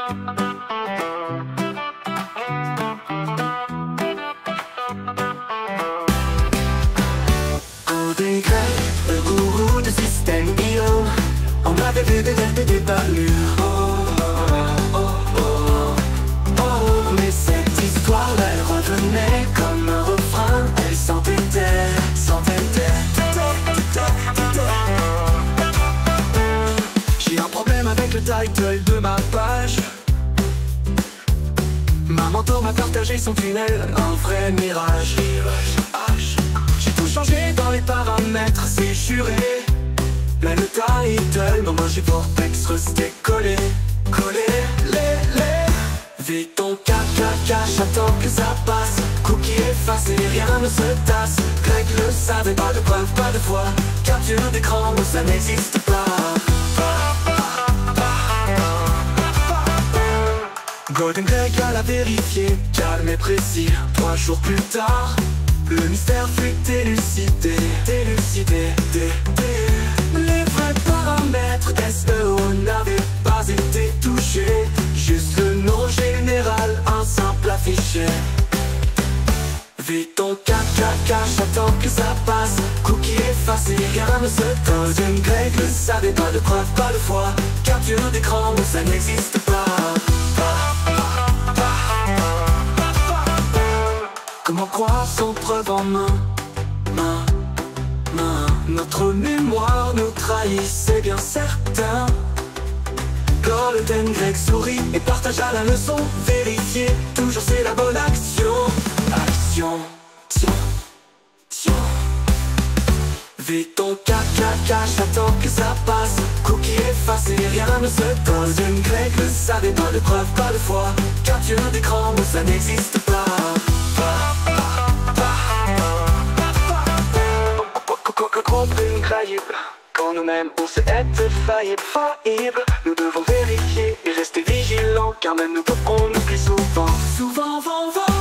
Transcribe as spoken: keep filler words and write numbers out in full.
Golden Greg, le gourou de système I O. On avait vu des dettes et des balures. Oh, oh, oh, oh, oh. Mais cette histoire-là, elle revenait comme un refrain. Elle s'entêtait, s'entêtait. J'ai un problème avec le title de ma page. Ma mentor m'a partagé son tunnel, un vrai mirage. J'ai tout changé dans les paramètres, c'est juré. Plein de title, mais moi j'ai vortex resté collé. Collé, les, les. Vite ton caca, j'attends que ça passe. Cookie effacé, rien ne se tasse. Greg le savait, pas de preuve, pas de foi. Capture d'écran, mais ça n'existe pas. Golden Greg l'a vérifié, calme et précis. Trois jours plus tard, le mystère fut élucidé. Élucidé, dé, dé. Les vrais paramètres S E O n'avaient pas été touchés. Juste le nom général, un simple affiché. Vite ton caca, j'attends que ça passe. Cookie effacé, rien ne se tasse. Golden Greg le savait, pas de preuve, pas de foi. Capture d'écran, mais ça n'existe pas. Comment croire sans preuve en main, main, main. Notre mémoire nous trahit, c'est bien certain. Golden Greg sourit et partagea la leçon. Vérifier, toujours c'est la bonne action. Action, tiens, tiens. Vite ton caca, j'attends que ça passe. Cookie effacé, rien ne se tasse. Golden Greg le savait, pas de preuve, pas de foi. Capture d'écran, mais ça n'existe pas. Infaillible. Quand nous-mêmes on sait être faillible, faillible, nous devons vérifier et rester vigilants, car même nous peupons nous plus souvent. Souvent, vent, vent.